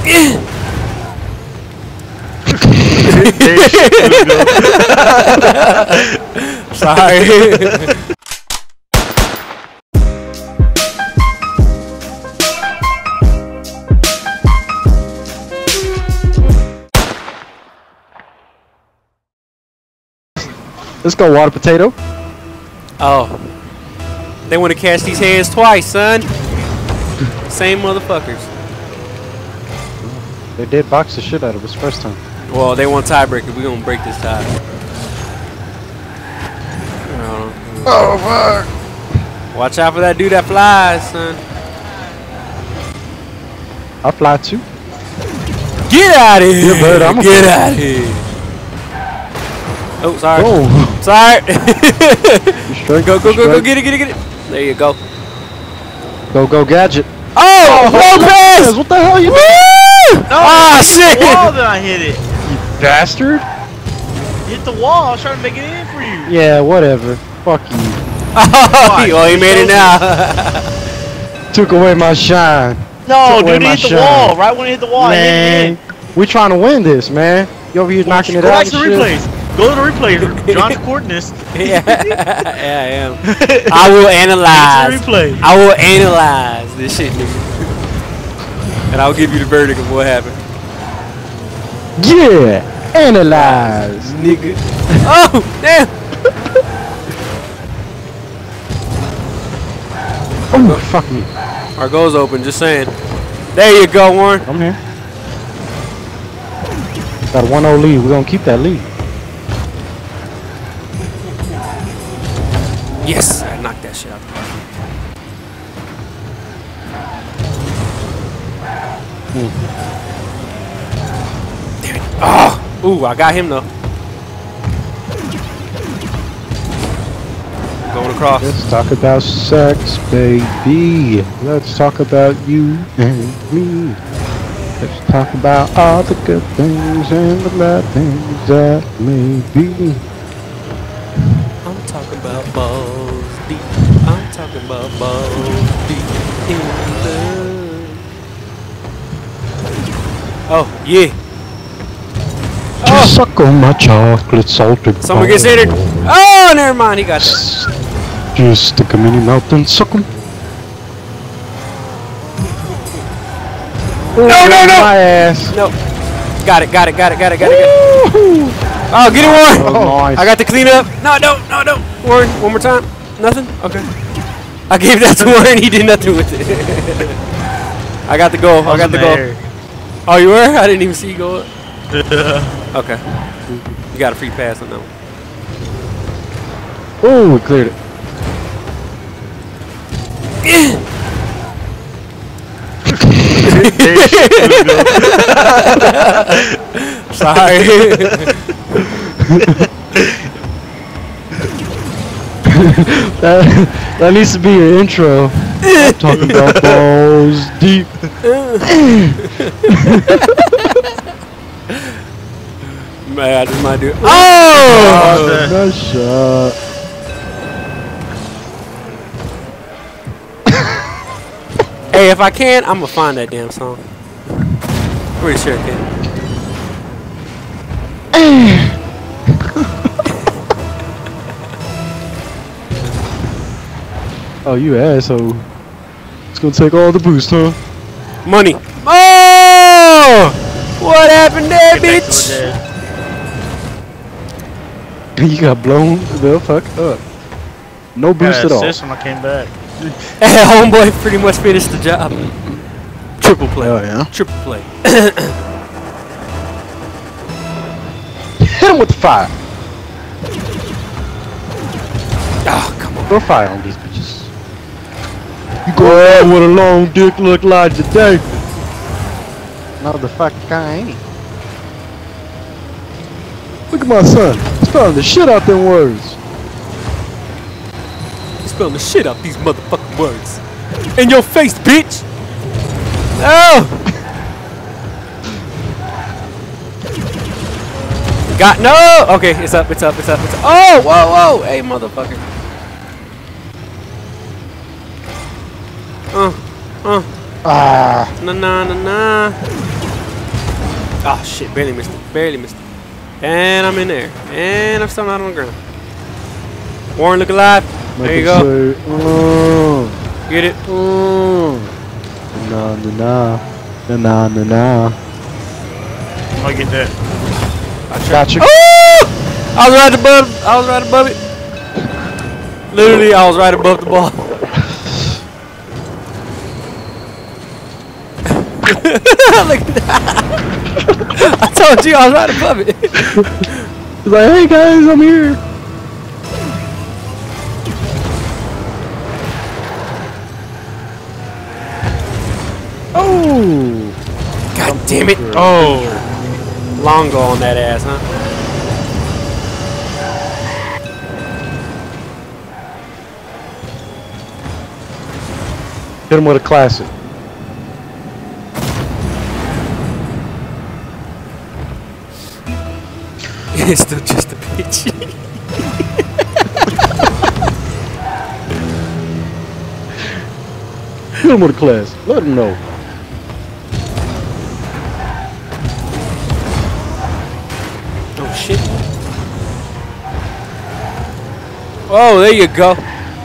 Sorry. Let's go, water potato. Oh. They want to catch these hands twice, son. Same motherfuckers. They did box the shit out of us first time. Well, they want tiebreaker. We're gonna break this tie. Oh, fuck. Watch out for that dude that flies, son. I'll fly too. Get out of here! Yeah, bird, I'm Get out of here! Oh, sorry. Oh. Sorry. Go, get it. There you go. Go, gadget. Oh, Lopez! What the hell you doing? Ah, shit! The wall, then I hit it. Bastard. Hit the wall. I was trying to make it in for you. Yeah, whatever. Fuck you. Oh, he made it now. Took away my shine. No, Took away dude, my it hit the shine. wall. Right when it hit the wall, Man, I hit it we trying to win this, man. You over here in. knocking it Go out back and to the shit. replays. Go to the replays. John's recording this. Yeah, I am. I will analyze. Replay. I will analyze this shit, nigga. And I'll give you the verdict of what happened. Yeah, analyze. Nigga. Oh, damn. Oh, fuck me. Our goal's open, just saying. There you go, Warren. I'm here. Got a 1-0 lead. We're gonna keep that lead. Yes, I knocked that shit out. Damn it. Oh! Ooh, I got him though. Going across. Let's talk about sex, baby. Let's talk about you and me. Let's talk about all the good things and the bad things that may be. I'm talking about balls deep. I'm talking about balls deep in love. Oh, yeah. Just suck on my chocolate salted Someone gets balls. injured. Oh, never mind. He got that. Just stick them in your mouth and suck them. No. My ass. No. Got it. Oh, get it, Warren. Oh, nice. I got to clean up. No, don't. Warren, one more time. Nothing? Okay. I gave that to Warren. He did nothing with it. I got the goal. I got the goal. Oh, you were? I didn't even see you go up. Okay. You got a free pass on that one. Oh, we cleared it. Sorry. that needs to be your intro. I'm talking about balls deep. Man, I just might do it. Oh! Nice shot. Hey, if I can, I'm gonna find that damn song. Pretty sure I can. Oh, you asshole. It's gonna take all the boost, huh? Money. Oh! What happened there, bitch? You got blown the fuck up. No boost at all. When I came back. Hey, homeboy pretty much finished the job. Triple play. Oh, yeah? Triple play. Hit him with the fire. Oh, come on. Throw fire on these bitches. You go out what a long dick look like today. No, the fuck I ain't. Look at my son. He's spelling the shit out them words. He's spelling the shit out these motherfucking words. In your face, bitch! No! Got no! Okay, it's up. Oh, whoa! Hey, motherfucker. Ah. Nah. Oh shit, barely missed it. Barely missed it. And I'm in there. And I'm still not on the ground. Warren, look alive. There you go. Get it. Nah, nah, nah, nah, nah, nah. I get that. I got you. Oh! I was right above. I was right above it. Literally, I was right above the ball. Look at that. I told you I was right above it. He's like, hey guys, I'm here. Oh! God damn it. Oh! Long goal on that ass, huh? Hit him with a classic. It's still just a pitch. Hit him with a classic. Let him know. Oh shit. Oh, there you go.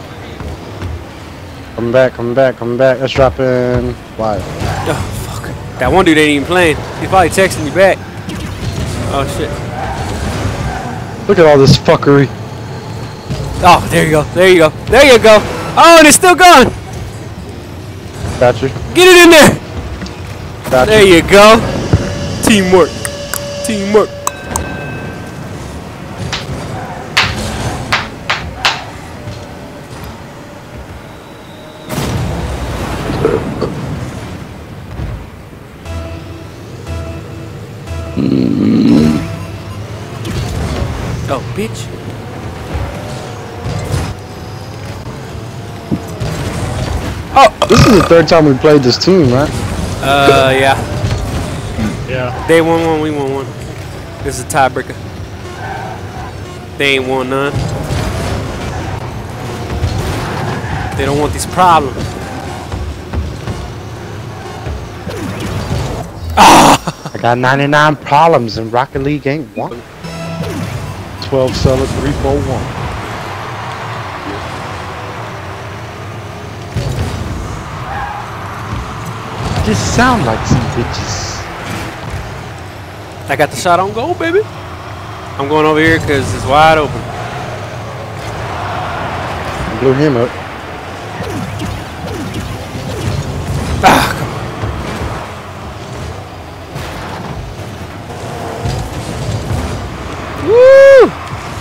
Come back, come back, come back. Let's drop in. Why? Oh fuck. That one dude ain't even playing. He's probably texting you back. Oh shit. Look at all this fuckery. Oh, there you go. There you go. There you go. Oh, and it's still gone. Got you. Get it in there. Got There you go. Teamwork. Teamwork. Oh, bitch. Oh, This is the third time we played this team, right? yeah. Yeah. They won one, we won one. This is a tiebreaker. They ain't won none. They don't want these problems. I got 99 problems and Rocket League ain't one. 12 seller 341. Just sound like some bitches. I got the shot on goal, baby. I'm going over here because it's wide open. Blew him up. Ah, come on. Woo!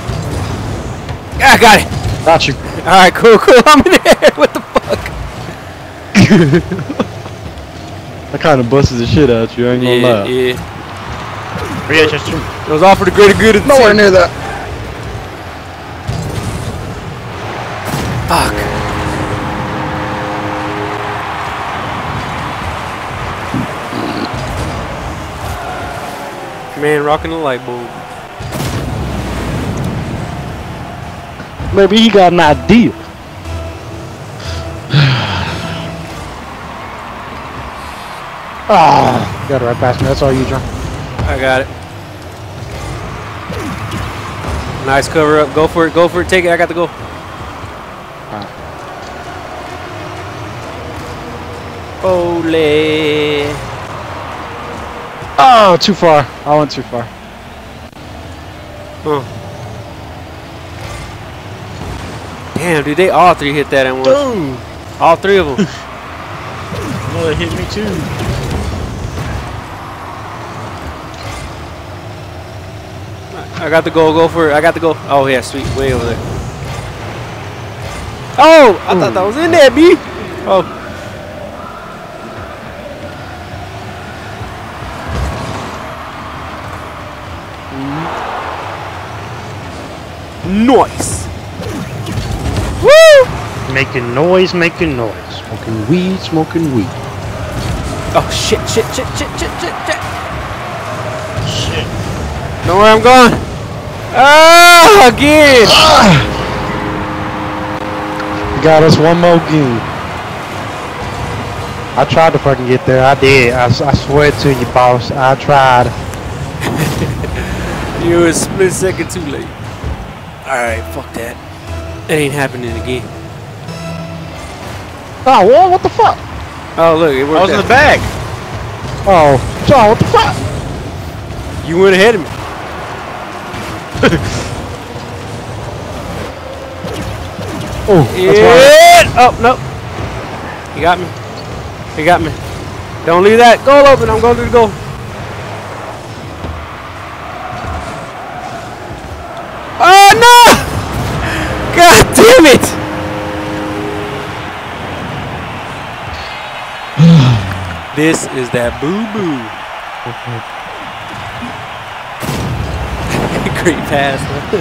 I got it. Got you. All right, cool, cool. I'm in there. What the fuck? That kind of busted the shit out you, I ain't gonna lie. Yeah. Yeah, Chester. It was all for the greater good of the Nowhere team. near that. Fuck. Man, rocking the light bulb. Maybe he got an idea. Ah, you got it right past me. That's all you, John. I got it. Nice cover up. Go for it. Go for it. Take it. I got the goal. Ole. Oh, too far. I went too far. Huh. Damn, dude. They all three hit that at once. Dude. All three of them. No, it hit me too. I got the goal. Go for it. I got the goal. Oh, yeah. Sweet. Way over there. Oh! I thought that was in there, B. Oh. Nice. Woo! Making noise, making noise. Smoking weed, smoking weed. Oh, shit, shit, shit, shit, shit, shit, shit. Shit. Know where I'm going? Ah, again. You got us one more game. I tried to fucking get there. I did. I swear to you, boss. I tried. You were a split second too late. Alright, fuck that. That ain't happening again. Oh, whoa, what the fuck? Oh, look, it worked. I was in the back. Oh, John, what the fuck? You went ahead of me. Oh, that's why. Oh, no. He got me. He got me. Don't leave that goal open. I'm going to the goal. Oh, no! God damn it! This is that boo-boo. Great pass.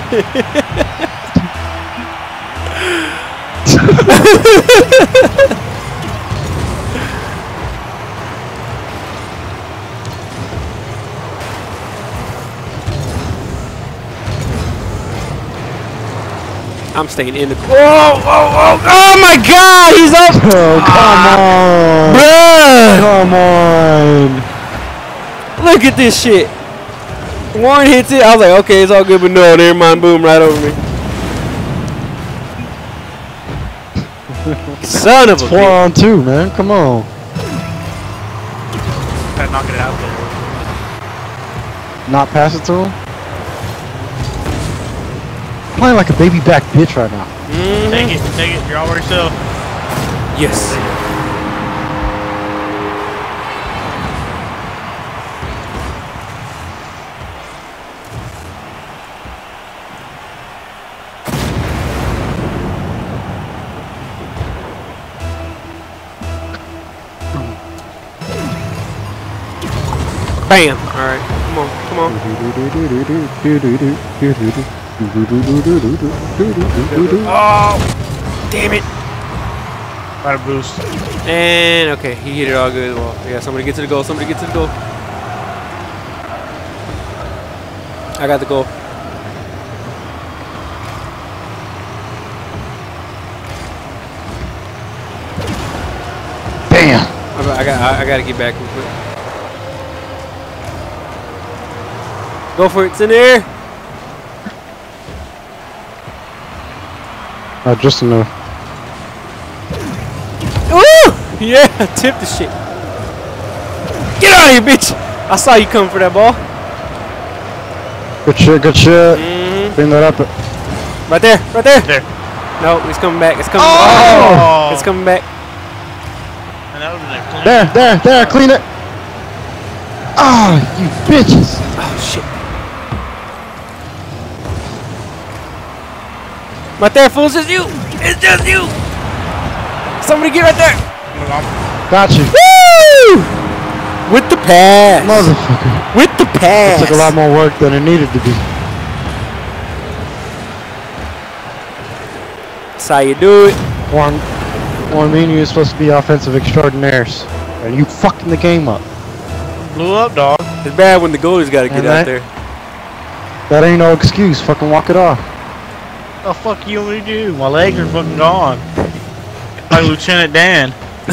I'm staying in the. Whoa, whoa, whoa! Oh my God, he's up! Oh, come on, bruh! come on! Look at this shit. Warren hits it. I was like, okay, it's all good, but no, never mind. Boom, right over me. Son of a 4-on-2, man. Come on. Gotta knock it out there. Not pass it to him. Playing like a baby back bitch right now. Take it, take it. You're all by yourself. Yes. Bam! Alright, come on, come on. Oh! Damn it! Got a boost. And, okay, he hit it all good as well. Yeah, somebody get to the goal, somebody get to the goal. I got the goal. Damn! I gotta get back real quick. Go for it, it's in there! Just enough. Woo! Yeah, tip the shit. Get out of here, bitch! I saw you coming for that ball. Good shit, good shit. Bring that up. Right there, right there. There. No, it's coming back. It's coming Oh! back. It's coming back. And that would've been clean. There, clean it. Ah, you bitches. Oh, shit. Right there, fools. It's you. It's just you. Somebody get right there. Got you. Woo! With the pass. Motherfucker. With the pass. It took a lot more work than it needed to be. That's how you do it. Warren, me and you are supposed to be offensive extraordinaires. And you fucking the game up. Blew up, dog. It's bad when the goalie's got to get And out that- there. That ain't no excuse. Fucking walk it off. What the fuck you want me to do? My legs are fucking gone. Like Lieutenant Dan.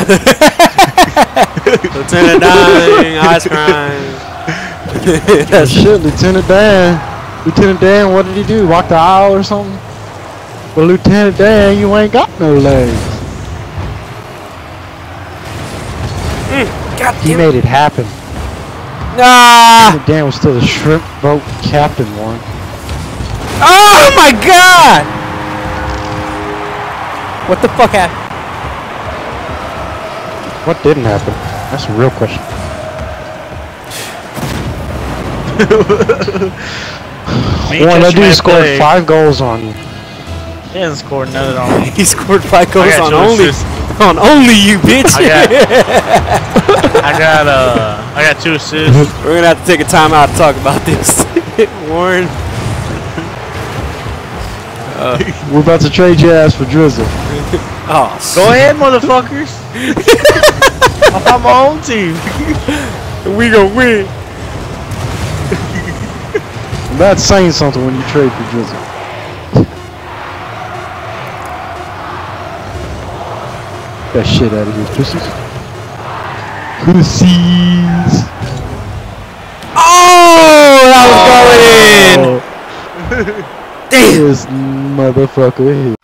Lieutenant dying, ice crying. That shit, Lieutenant Dan. Lieutenant Dan, what did he do? Walk the aisle or something? Well, Lieutenant Dan, you ain't got no legs. God He damn it. made it happen. Ah! Lieutenant Dan was still the shrimp boat captain, Warren. Oh my God! What the fuck happened? What didn't happen? That's a real question. Warren, that dude scored 5 goals on you. He hasn't scored none on me. He scored 5 goals got on two only assists. on only you, bitch. I got 2 assists. We're gonna have to take a time out to talk about this, Warren. We're about to trade your ass for Drizzle. Oh, Go ahead, motherfuckers. I'm on my own team. we gonna win. That's saying something when you trade for Drizzle. That shit out of here, pussies. Pussies. Oh, that was Damn! This motherfucker here.